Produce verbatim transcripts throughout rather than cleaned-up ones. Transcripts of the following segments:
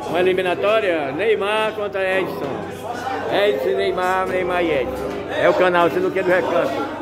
Uma eliminatória, Neymar contra Edson. Edson, Neymar, Neymar e Edson. É o canal Sinuquinha do Recanto.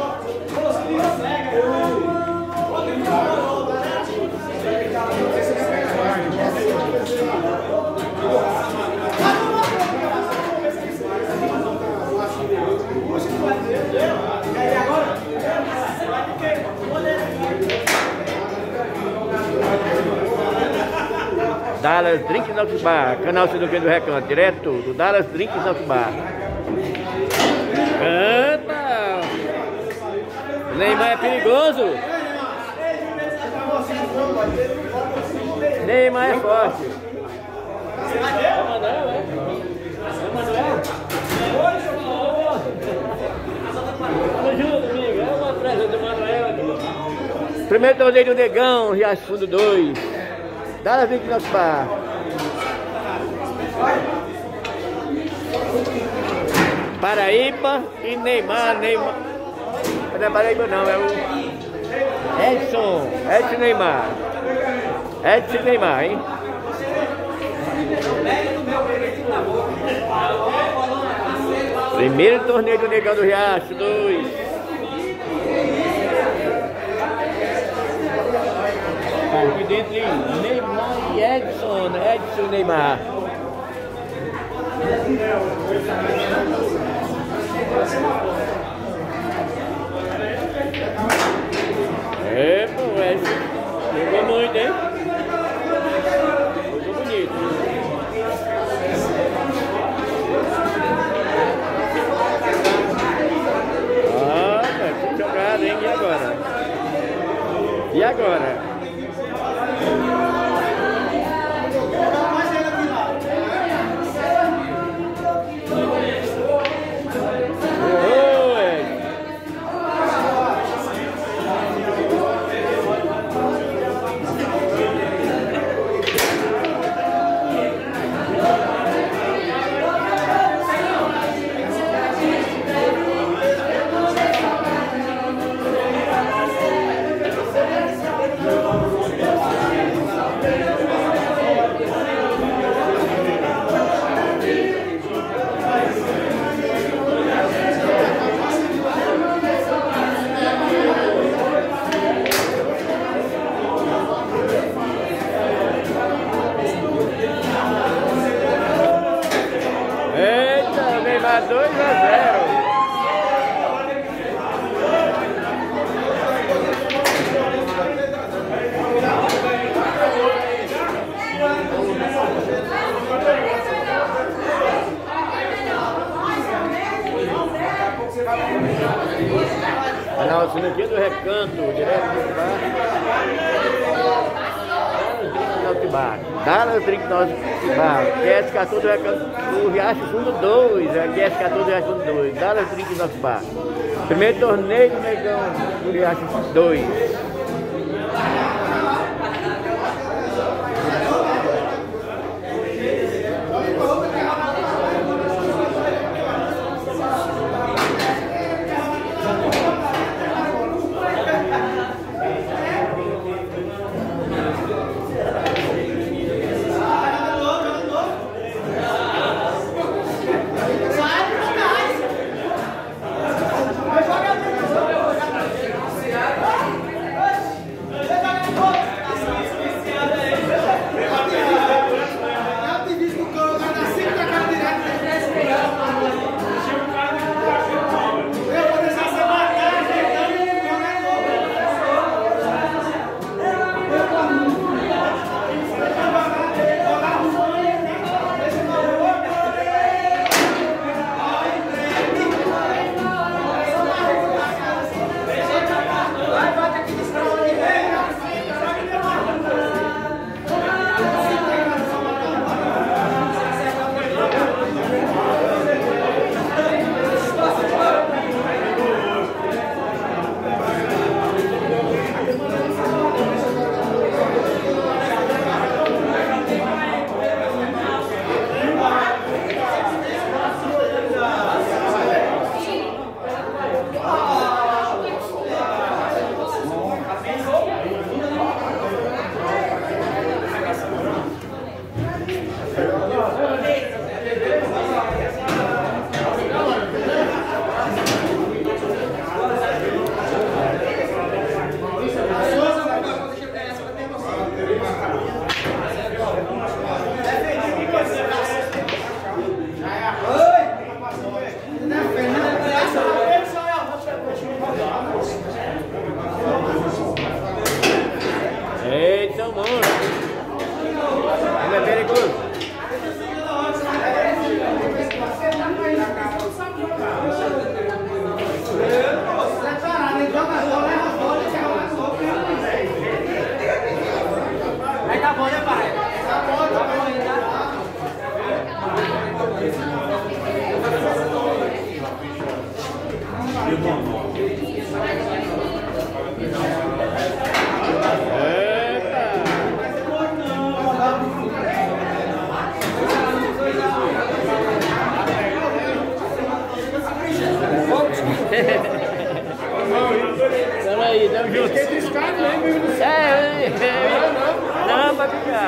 Dallas Drinks Knox Bar, canal Sinuquinha do Recanto, direto do Dallas Drinks Knox Bar. Epa! Neymar é perigoso. Neymar é forte. É Manuel, é? É Manuel? Ajuda, amigo. É uma presa do Manuel aqui. Primeiro torneio do Negão, Riacho Fundo dois. Dallas Drinks Knox Bar. Paraíba e Neymar, Neymar. Não é Paraíba não, é o Edson, Edson Neymar. Edson Neymar, hein? Primeiro torneio do Negão do Riacho, dois. Aqui dentro Neymar e Edson, Edson Neymar. É, pô, Edson. Jogou muito, hein? Jogou bonito. Ah, que jogada, hein? E agora? E agora? dois a zero. Canal Sinuquinha do Recanto, direto do bar. Dallas Drinks Knox Bar. Q S quatorze do Recanto do Riacho Fundo dois. É Q S quatorze do Riacho Fundo dois. Dallas Drinks Knox Bar. Primeiro torneio do Negão do Riacho Fundo dois.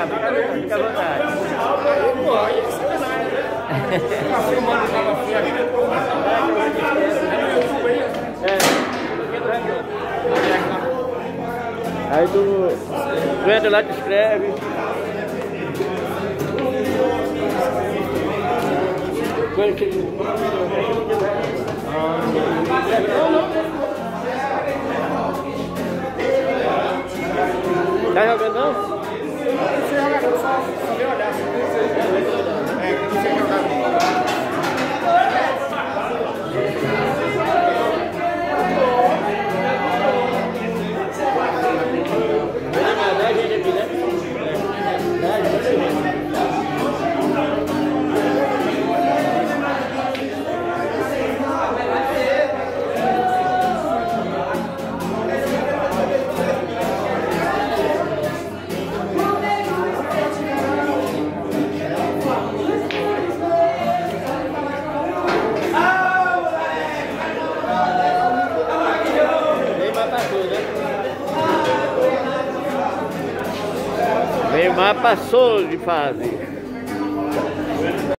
cá, fica à vontade, fica à vontade. Fica filmando o cara feio aqui dentro do canal. É no YouTube aí? É. Aí tu, tu entra lá, te inscreve. Tá jogando não? Não sei jogar, eu só, só veio olhar. É, eu não sei jogar. Neymar passou de fase.